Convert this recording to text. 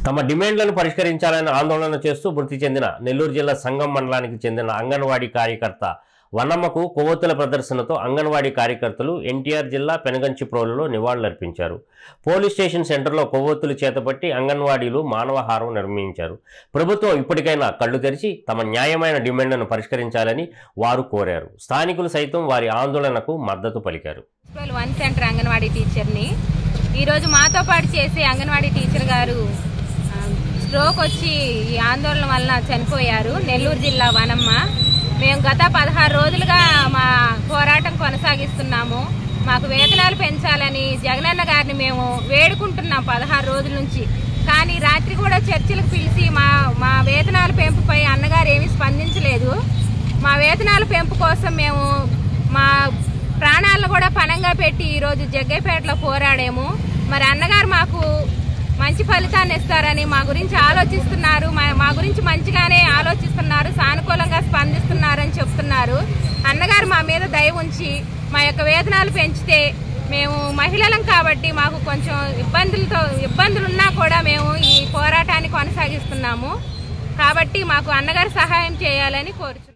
తమ డిమాండ్లను పరిష్కరించాలని ఆందోళన చేస్తూ మృతి చెందిన నెల్లూరు జిల్లా సంగం మండలానికి చెందిన అంగన్వాడీ కార్యకర్త వనమ్మకు కొవ్వొత్తుల ప్రదర్శనతో అంగన్వాడీ కార్యకర్తలు ఎన్టీఆర్ జిల్లా పెనగంచిప్రోలులో నివాళులర్పించారు. పోలీస్ స్టేషన్ సెంటర్లో కొవ్వొత్తులు చేతపట్టి అంగన్వాడీలు మానవహారం నిర్వహించారు. ప్రభుత్వం ఇప్పటికైనా కళ్లు తెరిచి తమ న్యాయమైన డిమాండ్లను పరిష్కరించాలని వారు కోరారు. స్థానికులు సైతం వారి ఆందోళనకు మద్దతు పలికారు. సెంటర్ అంగన్వాడీ టీచర్ని ఈరోజు మాతో పాటు చేసే అంగన్వాడీ టీచర్ గారు స్ట్రోక్ వచ్చి ఈ ఆందోళన వల్ల చనిపోయారు. నెల్లూరు జిల్లా వనమ్మ. మేము గత 16 రోజులుగా మా పోరాటం కొనసాగిస్తున్నాము. మాకు వేతనాలు పెంచాలని జగనన్న గారిని మేము వేడుకుంటున్నాం 16 రోజుల నుంచి. కానీ రాత్రి కూడా చర్చలకు పిలిచి మా వేతనాల పెంపుపై అన్నగారు ఏమీ స్పందించలేదు. మా వేతనాల పెంపు కోసం మేము మా ప్రాణాలను కూడా పణంగా పెట్టి ఈరోజు జగ్గైపేటలో పోరాడాము. మరి అన్నగారు మాకు మంచి ఫలితాన్ని ఇస్తారని మా గురించి ఆలోచిస్తున్నారు. మా గురించి మంచిగానే ఆలోచిస్తున్నారు, సానుకూలంగా స్పందిస్తున్నారని చెప్తున్నారు. అన్నగారు మా మీద దయ ఉంచి మా యొక్క వేతనాలు పెంచితే మేము మహిళలం కాబట్టి మాకు కొంచెం ఇబ్బందులున్నా కూడా మేము ఈ పోరాటాన్ని కొనసాగిస్తున్నాము. కాబట్టి మాకు అన్నగారు సహాయం చేయాలని కోరుచున్నాము.